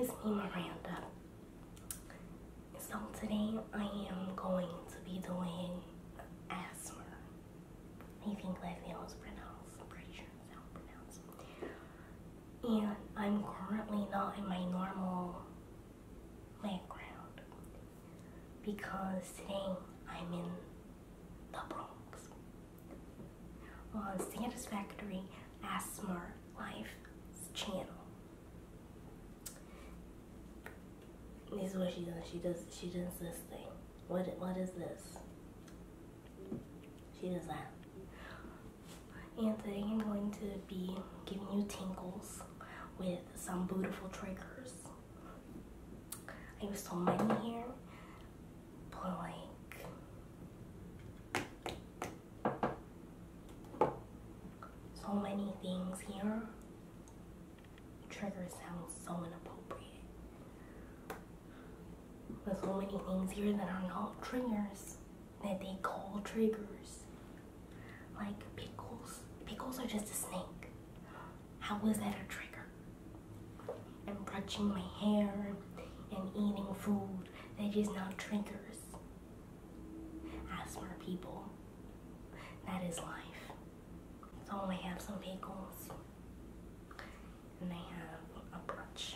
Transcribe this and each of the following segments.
It's me, Miranda. So today I am going to be doing ASMR. I think that's how it's pronounced. I'm pretty sure that's how it's pronounced. And I'm currently not in my normal background because today I'm in the Bronx on Satisfactory ASMR Life channel. This is what she does. She does this thing. What is this? She does that. And today I'm going to be giving you tingles with some beautiful triggers. I have so many here, but so many things here. Triggers sound so inappropriate. There's so many things here that are not triggers, that they call triggers. Like pickles. Pickles are just a snake. How is that a trigger? And brushing my hair and eating food, they're just not triggers. ASMR people, that is life. So I have some pickles, and I have a brush.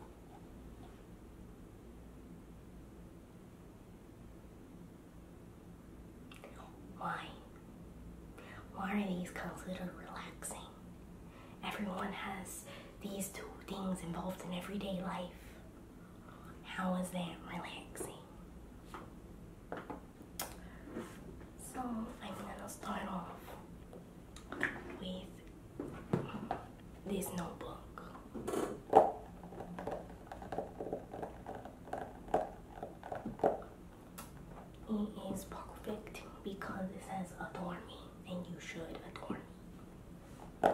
Why are these considered relaxing? Everyone has these two things involved in everyday life. How is that relaxing? So I'm gonna start off with this notebook. It is perfect because it says adore me, and you should adore me.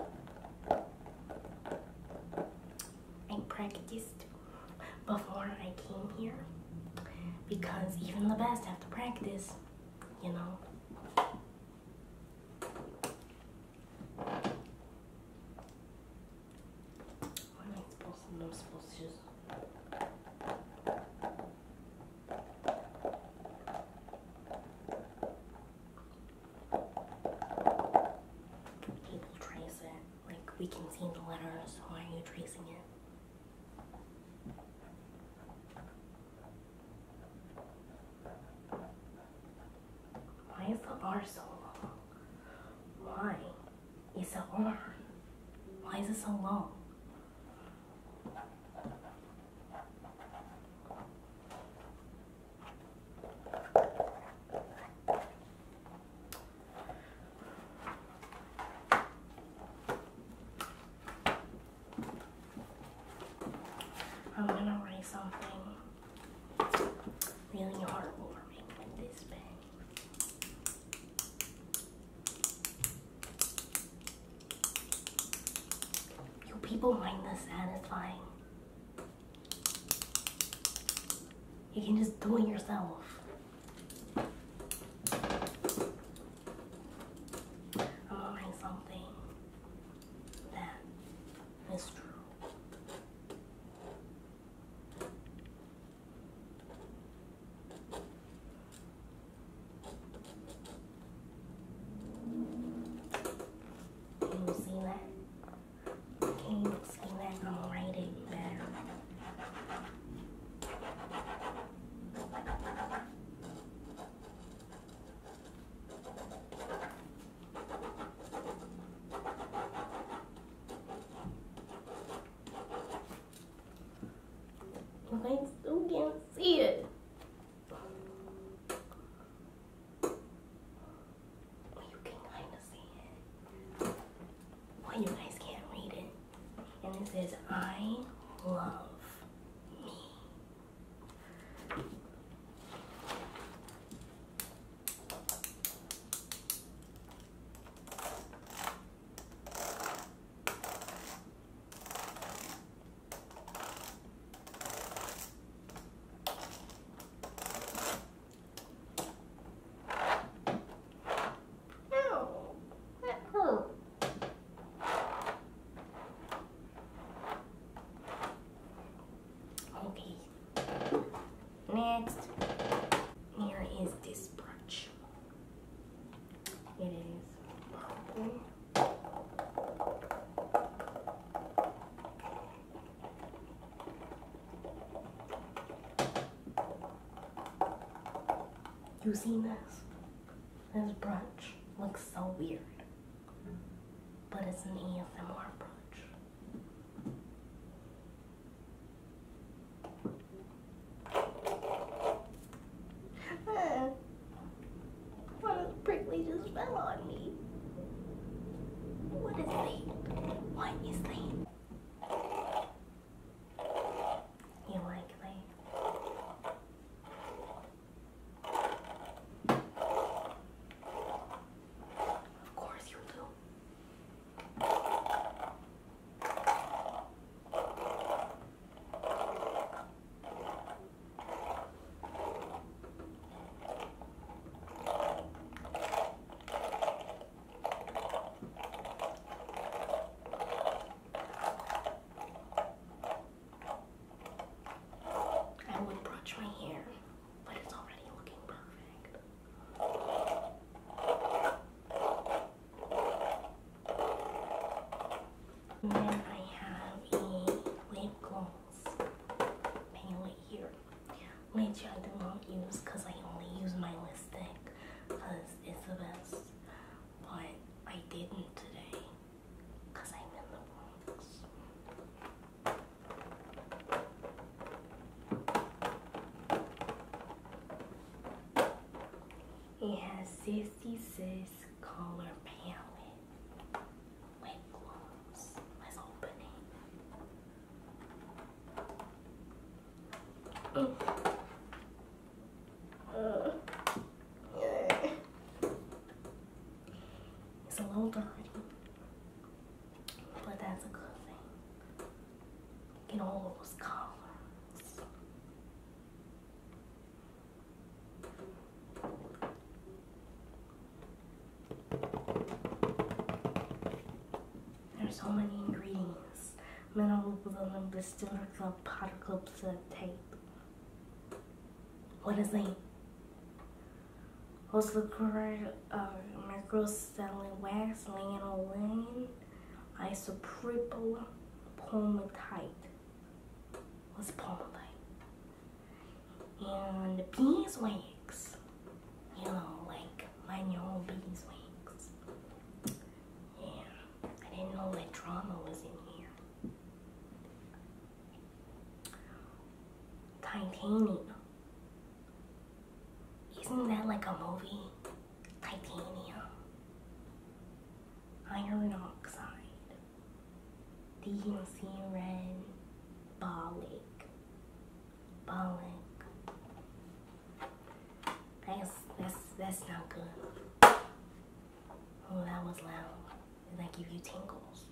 I practiced before I came here because even the best have to practice, you know. What am I supposed to do? I'm supposed to just... People trace it. Like, we can see the letters. Why are you tracing it? Why is the R so long? Why is the R? Why is it so long? I'm gonna write something really heartwarming with this pen. You people find this satisfying. You can just do it yourself. I'm gonna write something that is true. Can you see that? Can you see that? I'm writing better. You guys still can't see it. You can kind of see it. Well, you guys can't read it. And it says, I love me. Ow, that hurt. You see this? This brunch looks so weird, but it's an ASMR brunch. What a prickly just fell on me. What is that? What is that? You like that? Of course you do. I would brush my hair, but it's already looking perfect. And then I have a lip gloss palette here, which I do not use because I only use my lipstick because it's the best. But I didn't today because I'm in the Bronx. It has 66 color palette lip gloss. Let's open it. It's a little dirty, but that's a good thing. Get all those colors. There's so many ingredients. Mineral balloon, distiller cup, powder cups, tape. What is that? Oslicoride, microcellulose wax, lanolin, isopropyl palmitite. What's palmitite? And beeswax. You know, like manual beeswax. Yeah, I didn't know that drama was in here. Titanium. Isn't that like a movie? Titanium. Iron oxide. DNC red. Bolic. That's not good. Oh, that was loud. Did that give you tingles?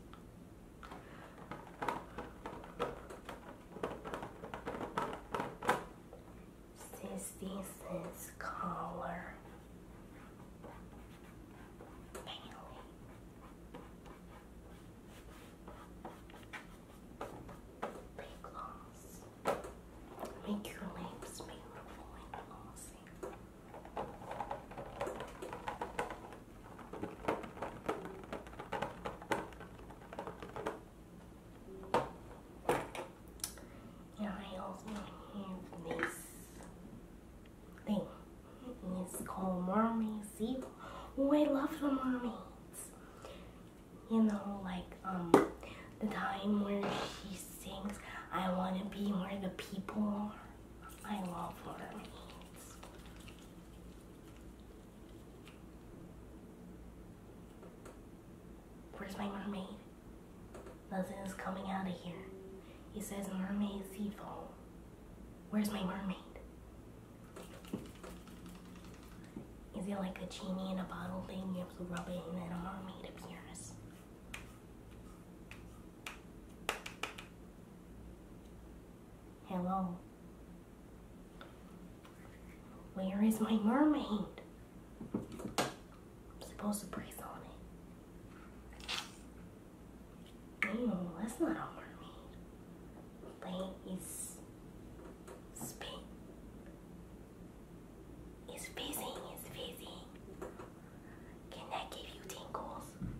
This color palette. Lip gloss. Make your lips beautiful and glossy. And I also have this thing. It's called Mermaid Sea. Oh, I love the mermaids. You know, like the time where she sings, I want to be where the people are. I love mermaids. Where's my mermaid? Nothing is coming out of here. It says Mermaid Sea Foam. Where's my mermaid? Is it like a genie in a bottle thing? You have to rub it and then a mermaid appears. Hello? Where is my mermaid? I'm supposed to press on it. Ew, that's not a mermaid. Like, it's spit. It's fizzing, it's fizzing. Can that give you tingles?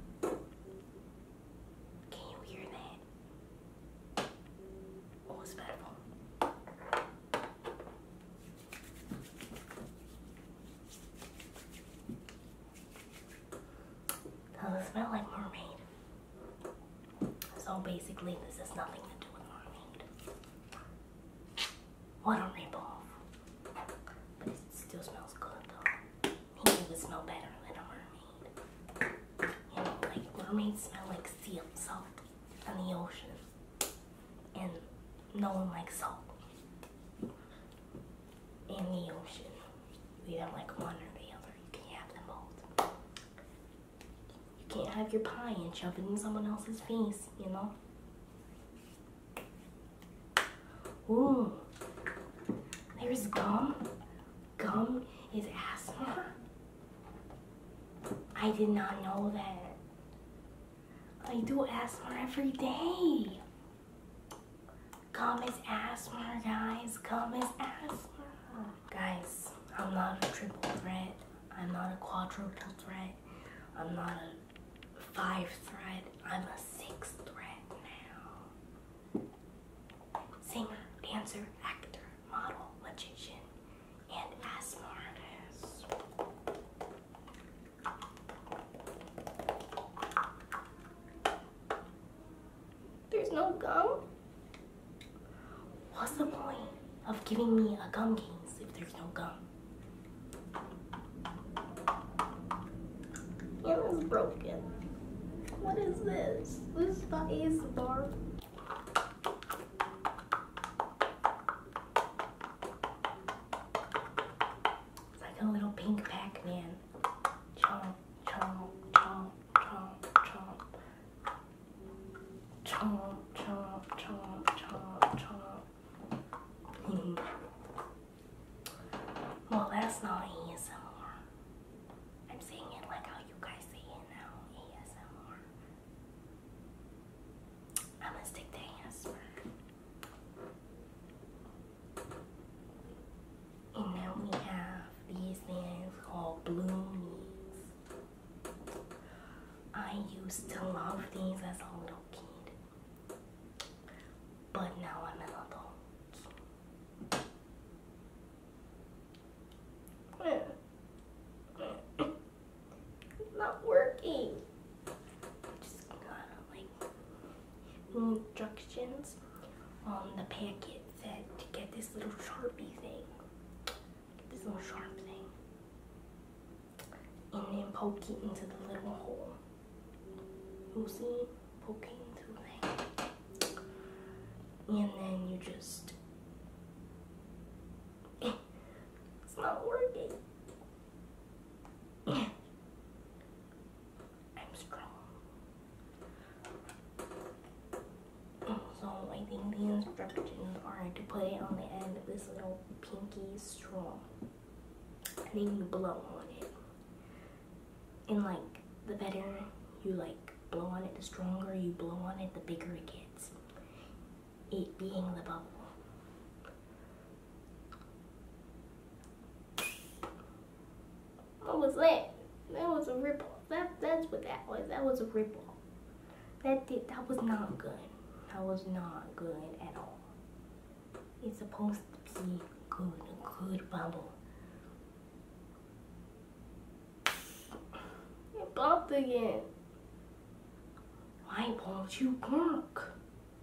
So basically, this has nothing to do with mermaid. What a ripoff. But it still smells good though. He would smell better than a mermaid. You know, like mermaids smell like sea salt in the ocean. And no one likes salt in the ocean. We don't like one or the other. You can't have them both. You can't have your pie and shove it in someone else's face, you know? Ooh. There's gum. Gum is asthma. I did not know that. I do asthma every day. Gum is asthma, guys. Gum is asthma. Guys, I'm not a triple threat. I'm not a quadruple threat. I'm not a 5 threat. I'm a 6 threat now. Singer, dancer, actor, model, magician, and asthma artist. There's no gum? What's the point of giving me a gum case if there's no gum? Yeah, it's broken. What is this? This is the ASMR. It's like a little pink Pac-Man. Chomp, chomp, chomp, chomp, chomp. Chomp, chomp, chomp, chomp, chomp. Well, that's not ASMR. I'm saying it like how you guys say it now, ASMR. I'm gonna stick to ASMR. And now we have these things called bloomies. I used to love these as a little kid, but now I'm an adult. It's not working. Just gotta like instructions on the packet said to get this little Sharpie thing. Get this little sharp thing. And then poke it into the little hole. You see? Poke it into the thing. And then you just it's not working. I'm strong. So I think the instructions are to put it on the end of this little pinky straw. And then you blow on it. And like the better you like blow on it, the stronger you blow on it, the bigger it gets. It being the bubble. What was that? That was a rip off. That's what that was. That was a rip off. That was not good. That was not good at all. It's supposed to be good, a good bubble. It popped again. Why won't you work?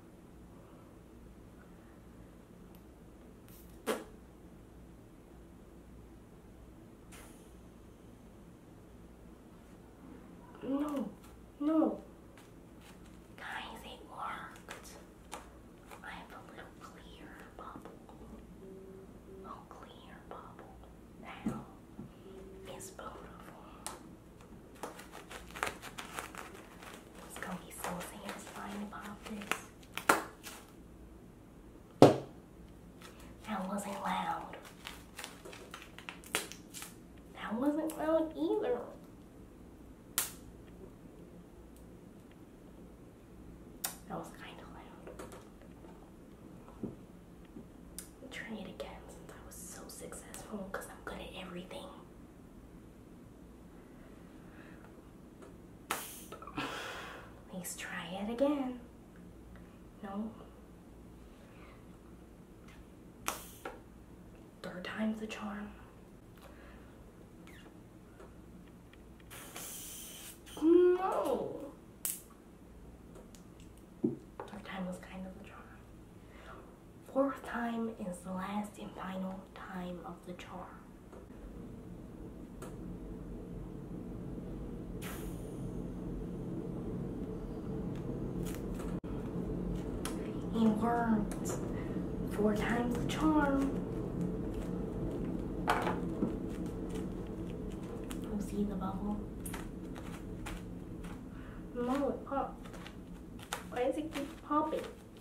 No. Guys, it worked. I have a little clear bubble. A clear bubble. Now, it's beautiful. It's gonna be so satisfying to pop this. That wasn't loud. That wasn't loud either. That was kind of loud. I'll try it again since I was so successful because I'm good at everything. Let's try it again. No. 3rd time's the charm. No. time is the last and final time of the charm. It worked. 4 times the charm. You see the bubble? No, it popped. Why does it keep popping?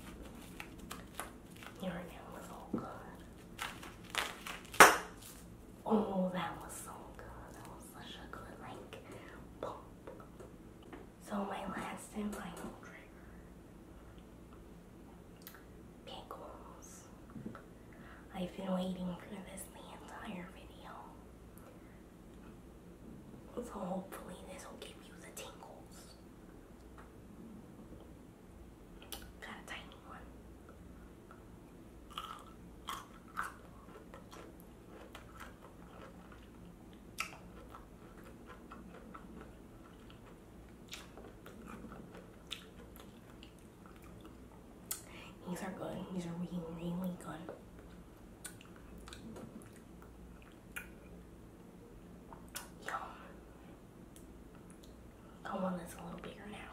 Your nail was all good. Oh, that was so good. That was such a good, like, pump. So my last and final trigger. Pickles. I've been waiting for this the entire video. So hopefully this will give you the tingles. Got a tiny one. These are good. These are really, really good. Yum. I want this a little bigger now.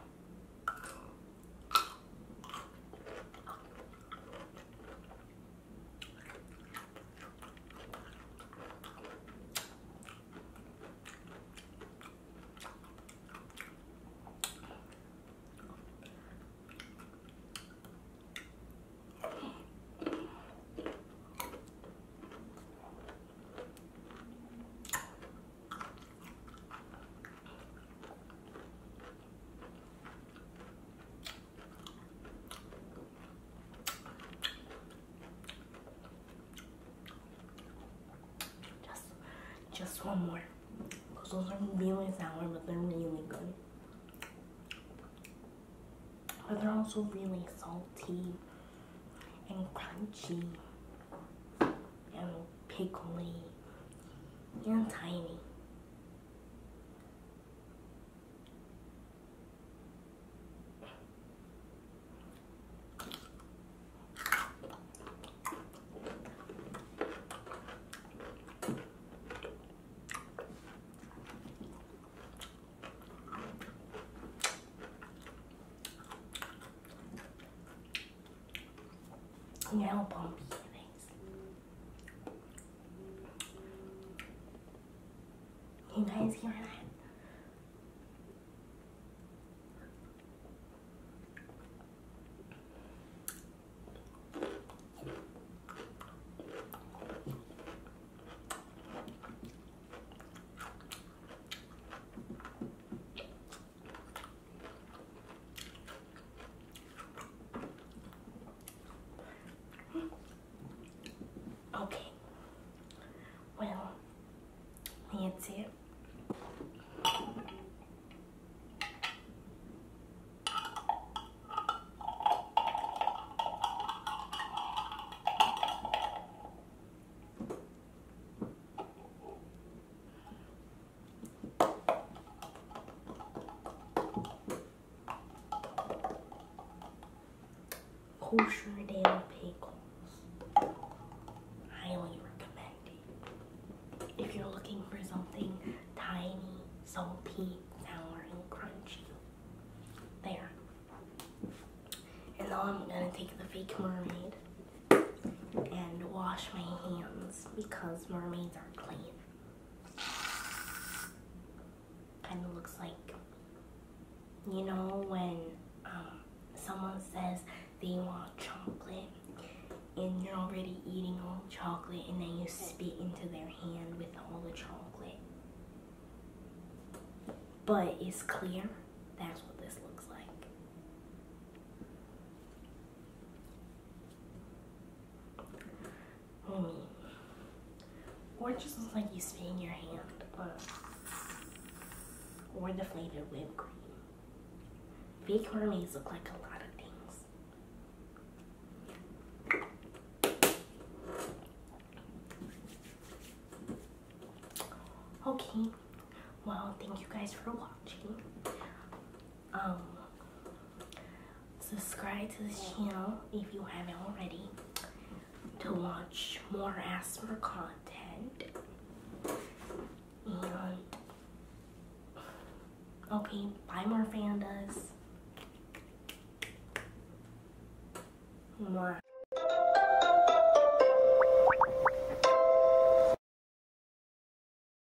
Just one more. Because those are really sour, but they're really good. But they're also really salty and crunchy and pickly and tiny. Now bumpy things. You guys hear that? Okay, well, that's it. Kosher dill pickles. Highly recommended. If you're looking for something tiny, salty, sour, and crunchy. There. And now I'm gonna take the fake mermaid and wash my hands because mermaids are clean. Kind of looks like, you know, when someone says they want chocolate and you're already eating all the chocolate and then you spit into their hand with all the chocolate. But it's clear. That's what this looks like. Or it just looks like you spit in your hand, but or deflated whipped cream. Fake mermaids look like a lot of things. Okay, well, thank you guys for watching. Subscribe to this channel if you haven't already. to watch more ASMR content. And okay, buy more fandas. More.